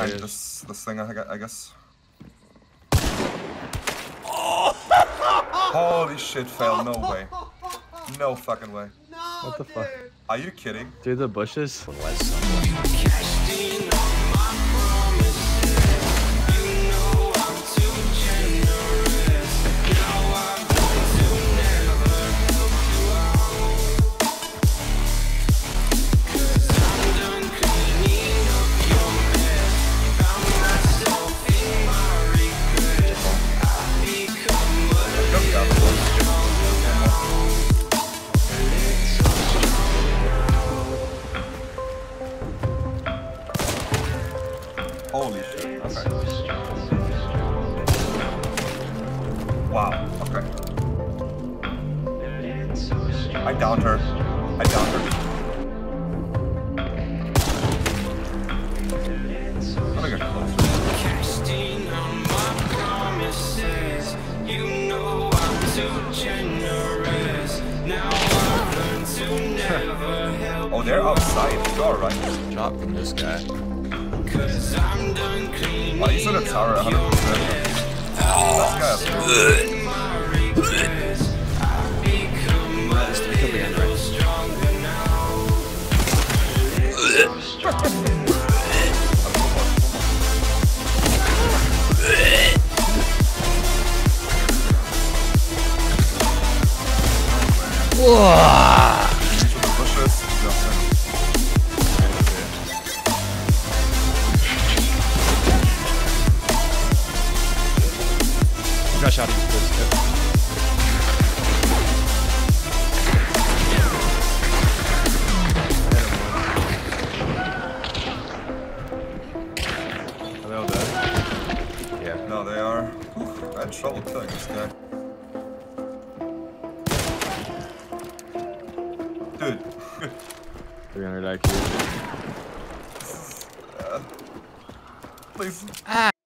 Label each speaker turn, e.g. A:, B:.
A: behind this thing, I guess. Holy shit, fail. No way. No fucking way.
B: No, what the fuck?
A: Are you kidding?
B: Through the bushes?
A: Holy shit, okay. Wow, okay. I downed her. I downed her. I'm gonna get closer.
C: Casting on my promises, you know I'm too generous. Now I've learned to never help.
A: Oh, they're outside. You're alright.
D: Drop from this guy.
C: Cause I'm done cleaning.
A: Oh, he's in a tower 100%. That guy's good.
D: Rush out of this tip.
B: Are they all dead?
D: Yeah.
A: No, they are. I had trouble killing this guy. Dude.
B: 300 IQ.
A: Please.
D: Ah!